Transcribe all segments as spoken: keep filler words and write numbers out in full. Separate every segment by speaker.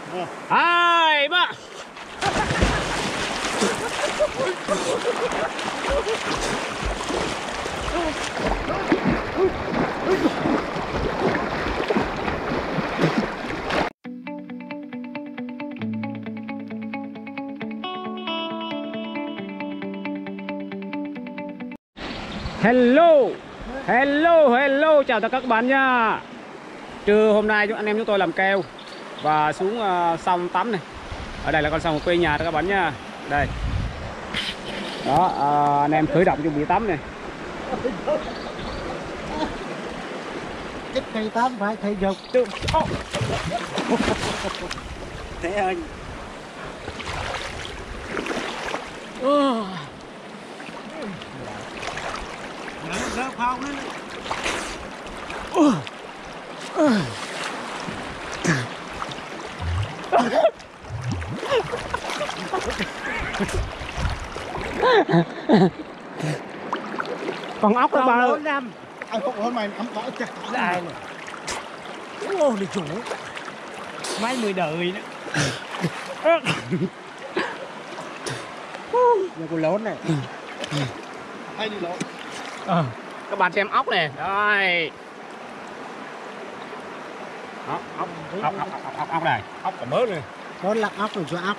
Speaker 1: hai ba. Hello, hello, hello, chào tất cả các bạn nha. Trưa hôm nay chúng anh em chúng tôi làm keo và xuống uh, sông tắm này. Ở đây là con sông của quê nhà đó các bạn nha. Đây. Đó, uh, anh em khởi động chuẩn bị tắm này.
Speaker 2: Thích thầy tắm phải thầy dục.
Speaker 1: Thế ơi.
Speaker 2: Ờ. Rớt không đấy.
Speaker 1: Uh. Uh. Con ốc đó ba
Speaker 2: bốn năm. Ai không hôm mày ấm cỏ chặt lại này. Ô đi chủ. Mấy mươi đời đó. Nhà cô lớn này. Hay đi lộn.
Speaker 1: Ờ. Các bạn xem ốc nè. Đây. Ốc, ốc, ốc, ốc, ốc, ốc, ốc này. Ốc còn mới nữa.
Speaker 2: Đó là ốc rồi cho ốc.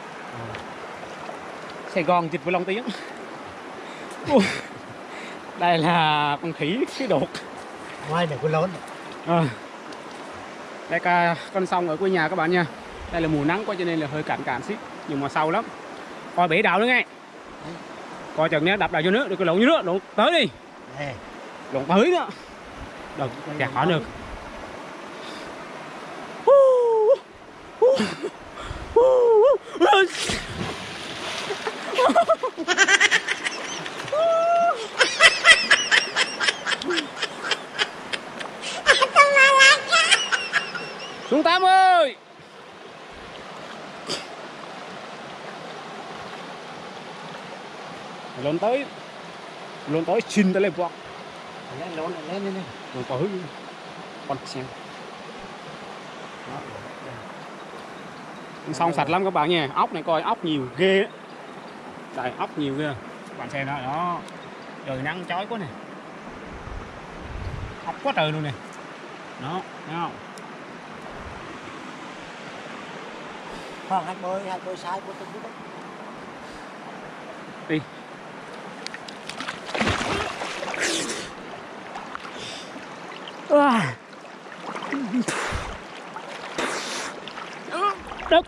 Speaker 1: Sài Gòn dịch vụ Long Tiếng. Đây là con khỉ khí đột.
Speaker 2: Ngoài này cô lớn.
Speaker 1: À. Đây là con sông ở quê nhà các bạn nha. Đây là mùa nắng quá cho nên là hơi cạn cạn xíu, nhưng mà sâu lắm. Coi bể đào nữa nghe. Coi chừng nhé, đập đào vô nước, được cái lộn vô nước, lộn tới đi.
Speaker 2: Nè.
Speaker 1: Lộn tới đó. Đừng kẹt khỏi được. Xuống Tám ơi. Lộn tới. Lộn tới xin tới lên vọt.
Speaker 2: Lên lộn lên lên lên.
Speaker 1: Lộn tới. Con xem. Sông sạch lắm các bạn nha. Ốc này coi ốc nhiều ghê đó. Đây ốc nhiều ghê. Các bạn xem đó, đó. Trời nắng chói quá nè. Ốc quá trời luôn nè. Đó, thấy không?
Speaker 2: Khoảng hai bơi, hai bơi sai của tôi đó.
Speaker 1: Đi. À. Đất.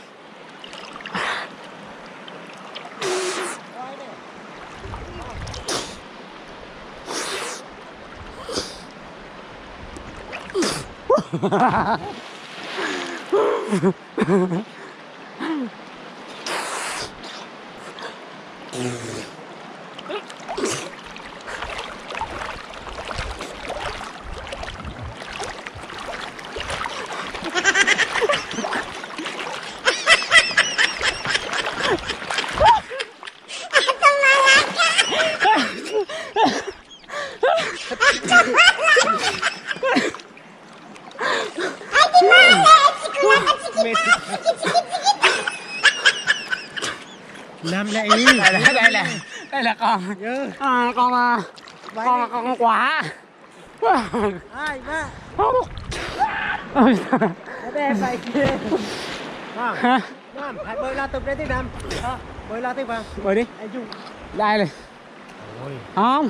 Speaker 2: Làm lại.
Speaker 1: Đây là đây là đây là con à, con à, con con, con quả.
Speaker 2: Hai ba.
Speaker 1: Ôi.
Speaker 2: Ở đây phải kia. Vâng. Năm, hãy bơi la tục đến thứ năm. À, bơi la tiếp vào.
Speaker 1: Bơi đi. Đây này.
Speaker 2: Ôi.
Speaker 1: Không.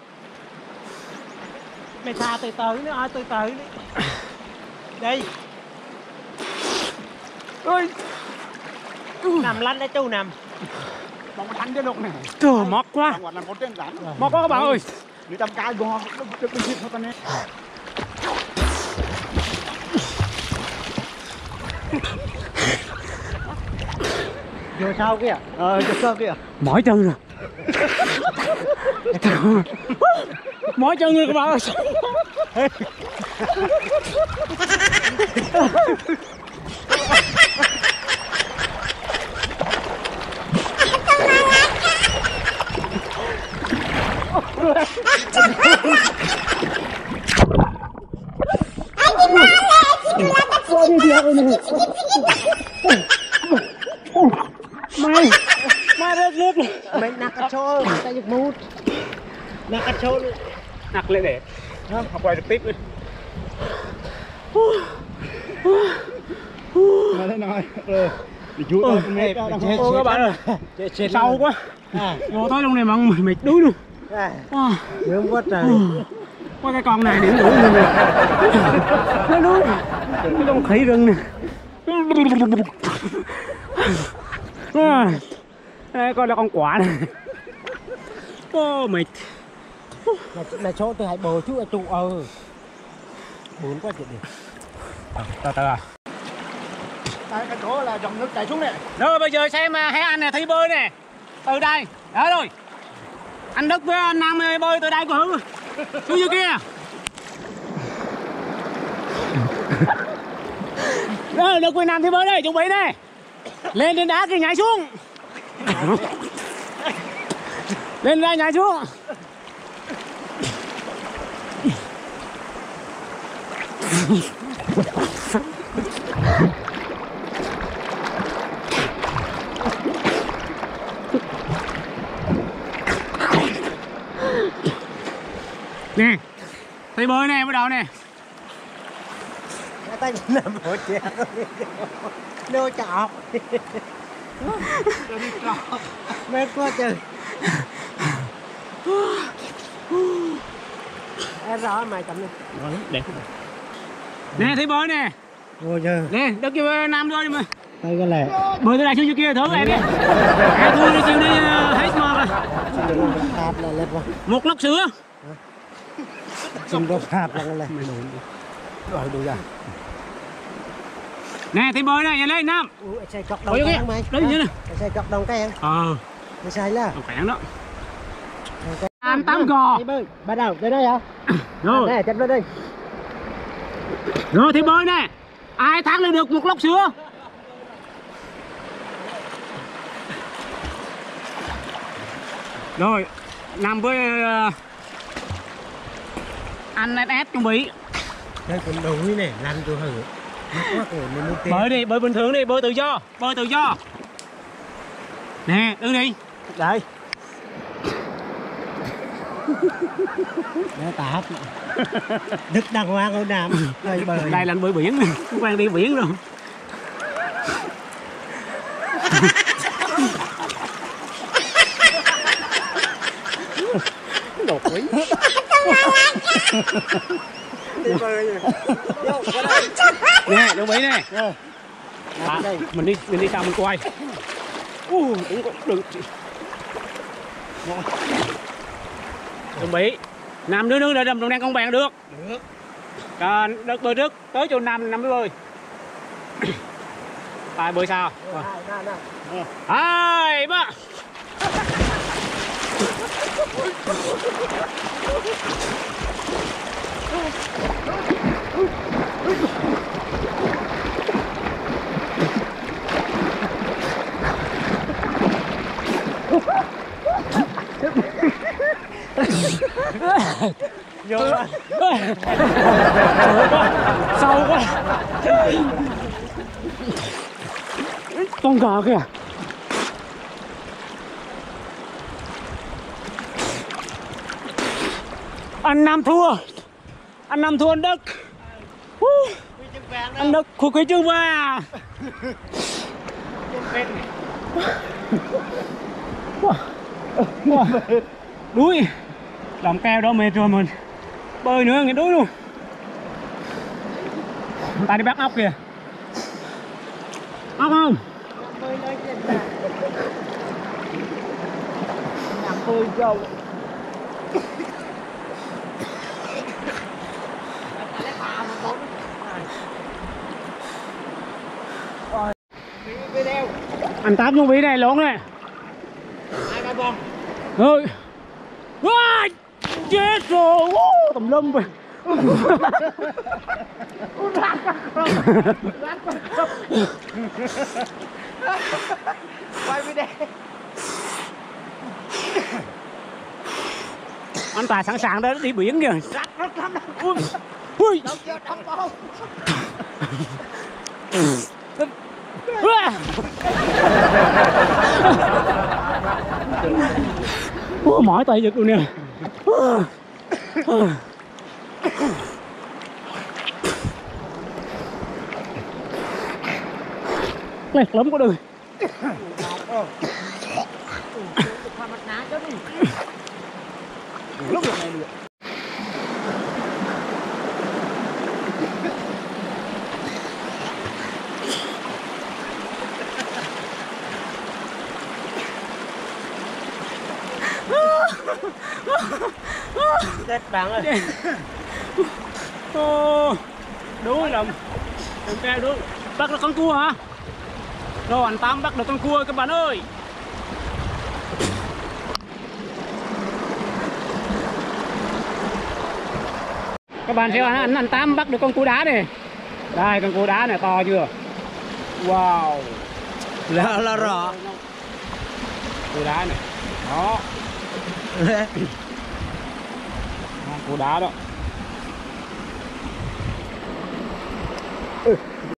Speaker 2: Mày tha từ từ nữa, ai từ từ đi. Đi.
Speaker 1: Ôi.
Speaker 2: Nằm lăn đấy chú nằm.
Speaker 1: Bóng thắng cho nụng này. Trời móc quá. Móc quá các bạn ơi.
Speaker 3: Đi trăm cái bò nó được bình thôi con này.
Speaker 2: Vô sau kìa.
Speaker 3: Ờ vô sau kìa.
Speaker 1: Mỏi chân rồi. Mỏi chân rồi các bạn ơi. Đi đi Mày mày rớt nước
Speaker 2: Mày nạc cắt trâu, tay giật mút. Nạc cắt trâu.
Speaker 1: nặc lên để học quay trực tiếp đi.
Speaker 3: Mà thế nào rồi đi chú ơi mẹ
Speaker 1: Ô các bạn ơi, sâu quá. Vô tới trong này mà mệt đuối luôn. Wow.
Speaker 2: Nướng quá trời.
Speaker 1: Qua cái con này điểm đuổi luôn nè. Nó đuối. Cái con khỉ rừng nè. Đây coi là con quả này. Ô mệt.
Speaker 2: Này chỗ tôi hãy bờ chú ở trụ ờ. Bốn quá chuyện đi.
Speaker 1: Từ từ à.
Speaker 3: Đây cái chỗ là dòng nước chảy xuống này.
Speaker 1: Rồi bây giờ xem hai anh này thấy bơi nè. Từ đây. Đó rồi. Anh Đức với anh Nam bơi từ đây của Hữu. Xuống dưới kia. Rồi Đức với Nam thấy bơi đây, chuẩn bị đây. Lên trên đá kia nhảy xuống. Lên đây nhảy xuống. Nè, thấy bơi nè, bắt đầu nè.
Speaker 2: Tay nằm hỗ trợ. Nô chọc. Mệt quá trời. Em rõ mày cầm đi.
Speaker 1: Để. Nè, thấy bơi nè.
Speaker 2: Ngồi chờ.
Speaker 1: Nè, Đức kêu Nam bơi đi mà.
Speaker 2: Tay cái lẹ.
Speaker 1: Bơi từ đây xuống dưới kia thử em đi. Em thua đi chiều đi hết mơ rồi.
Speaker 2: Hạt là lật vào.
Speaker 1: Một lốc sữa.
Speaker 2: Xin có hạt là cái lẹ. Rồi đủ rồi.
Speaker 1: Nè, thấy bơi này, nhìn lên Nam.
Speaker 2: Ủa, xe cọc đồng
Speaker 1: Bơi
Speaker 2: cái
Speaker 1: kìa.
Speaker 2: ăn mày.
Speaker 1: Đấy như này.
Speaker 2: Xe cọc đồng cái ăn.
Speaker 1: Ờ,
Speaker 2: Mày sai là.
Speaker 1: không khỏe đó. Ăn tám gò.
Speaker 2: Đi bơi. Bắt đầu, tới đây hả?
Speaker 1: Rồi.
Speaker 2: Nè, chân lên đây.
Speaker 1: Rồi thấy bơi nè. Ai thắng lên được một lốc sữa. Rồi, Nam với uh, anh ét ét chuẩn bị.
Speaker 2: Đây còn đuổi này, lăn tôi hử. Mắc quá rồi, mình muốn tiền.
Speaker 1: Bơi đi, bơi bình thường đi, bơi tự do, bơi tự do. Nè, đứng đi.
Speaker 2: Đây. Nó tạp. Đức đàng hoàng ở Nam. Đây bơi.
Speaker 1: Đây là anh bơi biển, không quen đi biển rồi. Đồ quý.
Speaker 2: Đi bơi rồi.
Speaker 1: Nè, chuẩn bị nè. À, mình đi, mình đi sau mình quay. Uh, đừng, đừng. Chuẩn bị. Nam đứa nước để đầm đồng đen con bèn được.
Speaker 2: Được.
Speaker 1: Còn đất bơi trước tới chỗ Nam Nam mới bơi. Tài bơi sao? Hai ba.
Speaker 2: Vô rồi.
Speaker 1: Sâu quá. Con gà kìa. Anh Nam thua. Anh Nam thua anh Đức. Anh Đức khu quý chương ba. Đuối. Làm keo đó mệt rồi mình. Bơi nữa nghe đuối luôn. Ta đi bắt ốc kìa. Ốc không?
Speaker 2: Nằm bơi vô.
Speaker 1: Anh Tám xuống vĩ này lộn này.
Speaker 2: Hai ba con.
Speaker 1: Rồi. Wow, chết rồi. Uh, tùm lum rồi.
Speaker 2: Quay video.
Speaker 1: Anh Tài sẵn sàng đó đi biển kìa. Ui. Ui. Ủa, mỏi tay giật luôn nè. Lẹt lắm quá đời.
Speaker 3: Lúc này được.
Speaker 2: Chết bạn ơi.
Speaker 1: Ô, đuối lắm. Em kêu đuối. Bắt được con cua hả? Rồi anh Tám bắt được con cua các bạn ơi. Các bạn xem anh anh Tám bắt được con cua đá này. Đây con cua đá này to chưa? Wow.
Speaker 2: Là là rõ.
Speaker 1: Cua đá này. Đó. Cua đá đó. Ừ.